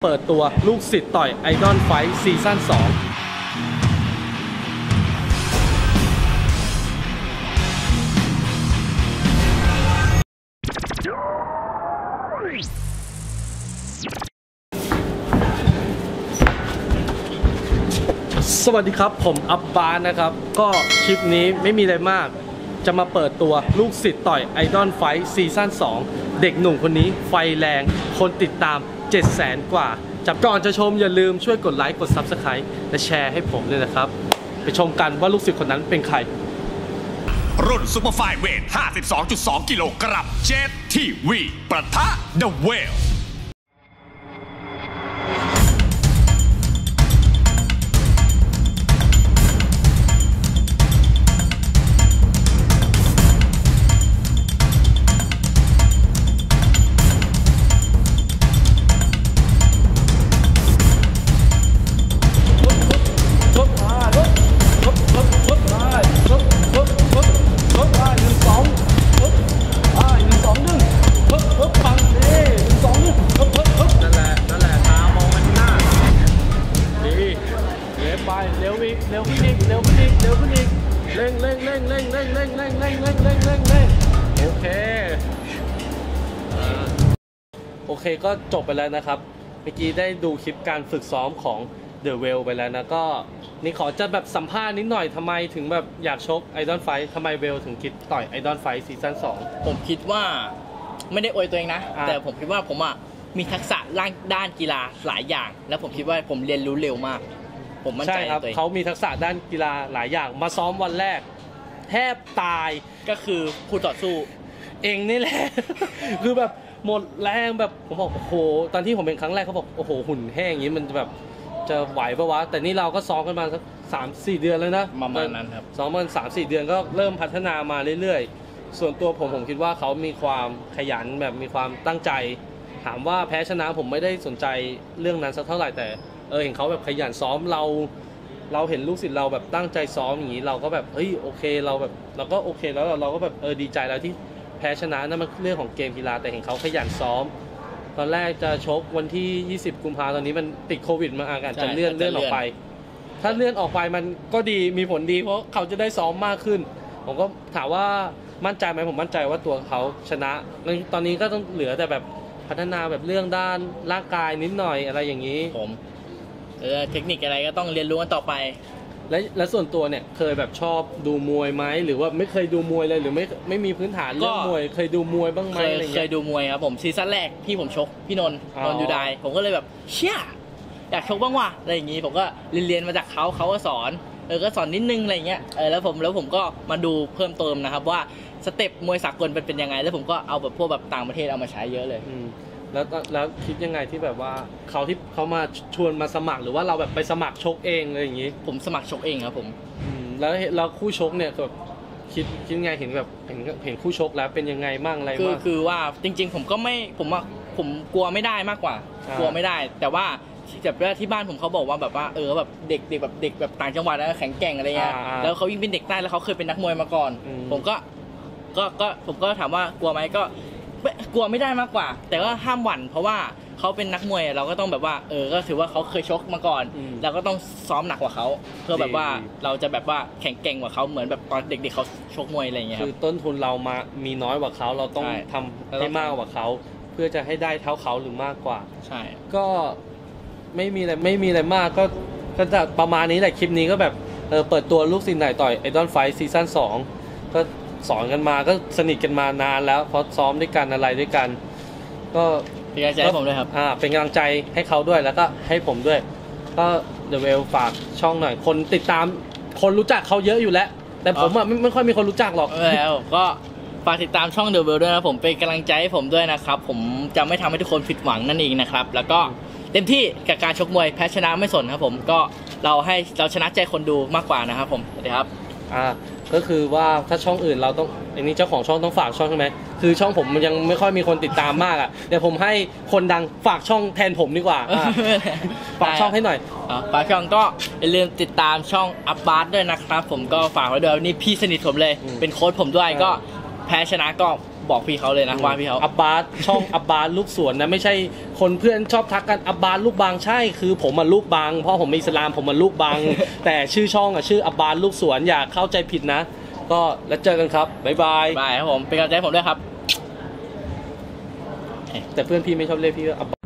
เปิดตัวลูกศิษย์ต่อยไอดอลไฟท์ซีซั่น2สวัสดีครับผมอับบานนะครับก็คลิปนี้ไม่มีอะไรมากจะมาเปิดตัวลูกศิษย์ต่อยไอดอลไฟท์ซีซั่น2เด็กหนุ่มคนนี้ไฟแรงคนติดตาม 700,000 กว่าจับก่อนจะชมอย่าลืมช่วยกดไลค์กด Subscribe และแชร์ให้ผมด้วยนะครับไปชมกันว่าลูกศิษย์คนนั้นเป็นใครรุ่นซุปเปอร์ไฟน์เวท 52.2 กิโลกรัมเจฟทีวีปะทะเดอะเวลเร็วขึ้นอีกเร็วขึ้นอีกเร็วขึ้นอีกเร่งเร่งเร่งเร่งเร่งเร่งเร่งเร่งเร่งเร่งเร่งเร่งโอเคโอเคก็จบไปแล้วนะครับเมื่อกี้ได้ดูคลิปการฝึกซ้อมของ The Well ไปแล้วนะก็นี่ขอจะแบบสัมภาษณ์นิดหน่อยทำไมถึงแบบอยากชก Idol Fight ทำไมเวลถึงคิดต่อย Idol Fight ซีซั่น2 ผมคิดว่าไม่ได้อวยตัวเองนะแต่ผมคิดว่าผมมีทักษะด้านกีฬาหลายอย่างแล้วผมคิดว่าผมเรียนรู้เร็วมากผมมั่นใจในตัวเองเขามีทักษะด้านกีฬาหลายอย่างมาซ้อมวันแรกแทบตายก็คือคู่ต่อสู้เองนี่แหละคือแบบหมดแรงแบบผมบอกโอ้โหตอนที่ผมเป็นครั้งแรกเขาบอกโอ้โหหุ่นแห้งอย่างนี้มันแบบจะไหวปะวะแต่นี่เราก็ซ้อมกันมาสัก 3-4 เดือนแล้วนะประมาณนั้นครับซ้อมกัน 3-4 เดือนก็เริ่มพัฒนามาเรื่อยๆส่วนตัวผมคิดว่าเขามีความขยันแบบมีความตั้งใจถามว่าแพ้ชนะผมไม่ได้สนใจเรื่องนั้นสักเท่าไหร่แต่เห็นเขาแบบขยันซ้อมเราเห็นลูกศิษย์เราแบบตั้งใจซ้อมอย่างนี้เราก็แบบเฮ้ยโอเคเราก็โอเคแล้วเราก็แบบดีใจแล้วที่แพ้ชนะนั่นมันเรื่องของเกมกีฬาแต่เห็นเขาขยันซ้อมตอนแรกจะชกวันที่20 กุมภาพันธ์ตอนนี้มันติดโควิดมาอาจจะเลื่อนออกไปถ้าเลื่อนออกไปมันก็ดีมีผลดีเพราะเขาจะได้ซ้อมมากขึ้นผมก็ถามว่ามั่นใจไหมผมมั่นใจว่าตัวเขาชนะตอนนี้ก็ต้องเหลือแต่แบบพัฒนาแบบเรื่องด้านร่างกายนิดหน่อยอะไรอย่างนี้เทคนิคอะไรก็ต้องเรียนรู้กันต่อไปและส่วนตัวเนี่ยเคยแบบชอบดูมวยไหมหรือว่าไม่เคยดูมวยเลยหรือไม่มีพื้นฐานเรื่องมวยเคยดูมวยบ้างไหมเคยดูมวยครับผมซีซั่นแรกที่ผมชกพี่นนท์ยูไดผมก็เลยแบบเชี่ยอยากชกบ้างว่ะอะไรอย่างงี้ผมก็เรียนมาจากเขาก็สอนก็สอนนิดนึงอะไรเงี้ยแล้วผมก็มาดูเพิ่มเติมนะครับว่าสเต็ปมวยสากลเป็นยังไงแล้วผมก็เอาแบบพวกแบบต่างประเทศเอามาใช้เยอะเลยแล้วคิดยังไงที่แบบว่าเขามาชวนมาสมัครหรือว่าเราแบบไปสมัครชกเองเลยอย่างนี้ผมสมัครชกเองครับผมแล้วคู่ชกเนี่ยแบบคิดยังไงเห็นแบบเห็นคู่ชกแล้วเป็นยังไงมั่งอะไรบ้างคือว่าจริงๆผมก็ไม่ผมกลัวไม่ได้มากกว่า กลัวไม่ได้แต่ว่าที่บ้านผมเขาบอกว่าแบบว่าแบบเด็กแบบต่างจังหวัดแล้วแข็งแกร่งอะไรเงี้ยแล้วเขายิ่งเป็นเด็กใต้แล้วเขาเคยเป็นนักมวยมาก่อนผมก็ถามว่ากลัวไหมก็กลัวไม่ได้มากกว่าแต่ว่าห้ามหวั่นเพราะว่าเขาเป็นนักมวยเราก็ต้องแบบว่าก็ถือว่าเขาเคยชกมาก่อนเราก็ต้องซ้อมหนักกว่าเขาเพื่อแบบว่าเราจะแบบว่าแข็งแกร่งกว่าเขาเหมือนแบบตอนเด็กๆเขาชกมวยอะไรอย่างเงี้ยคือต้นทุนเรามีน้อยกว่าเขาเราต้องทำให้มากกว่าเขาเพื่อจะให้ได้เท่าเขาหรือมากกว่าใช่ก็ไม่มีอะไรมากก็จะประมาณนี้แหละคลิปนี้ก็แบบเปิดตัวลูกศิษย์ไหนต่อย Idol Fight ซีซั่น2ก็สอนกันมาก็สนิทกันมานานแล้วเพราะซ้อมด้วยกันอะไรด้วยกันก็เป็นกำลังใจให้ผมด้วยครับเป็นกำลังใจให้เขาด้วยแล้วก็ให้ผมด้วยก็ The Well ฝากช่องหน่อยคนติดตามคนรู้จักเขาเยอะอยู่แล้วแต่ผมไม่ค่อยมีคนรู้จักหรอกแล้วก็ฝากติดตามช่อง The Well ด้วยนะผมเป็นกำลังใจให้ผมด้วยนะครับผมจะไม่ทำให้ทุกคนผิดหวังนั่นเองนะครับแล้วก็เต็มที่กับการชกมวยแพ้ชนะไม่สนครับผมก็เราชนะใจคนดูมากกว่านะครับผมสวัสดีครับก็คือว่าถ้าช่องอื่นเราต้องอันนี้เจ้าของช่องต้องฝากช่องใช่ไหมคือช่องผมมันยังไม่ค่อยมีคนติดตามมากเดี๋ยวผมให้คนดังฝากช่องแทนผมดีกว่าฝากช่องให้หน่อยฝากช่องก็อย่าลืมติดตามช่องอับบาร์ด้วยนะครับผมก็ฝากไว้ด้วยนี่พี่สนิทผมเลยเป็นโค้ชผมด้วยก็แพ้ชนะก็บอกพี่เขาเลยนะว่าพี่เขาอับบาสช่องอับบาสลูกสวนนะไม่ใช่คนเพื่อนชอบทักกันอับบาสลูกบางใช่คือผมมาลูกบางเพราะผมอิสลามผมมาลูกบาง แต่ชื่อช่องอ่ะชื่ออับบาสลูกสวนอย่าเข้าใจผิดนะ ก็แล้วเจอกันครับบ๊ายบายบายครับผมเป็นกำลังใจให้ผมด้วยครับแต่เพื่อนพี่ไม่ชอบเรียกพี่ว่าอับบ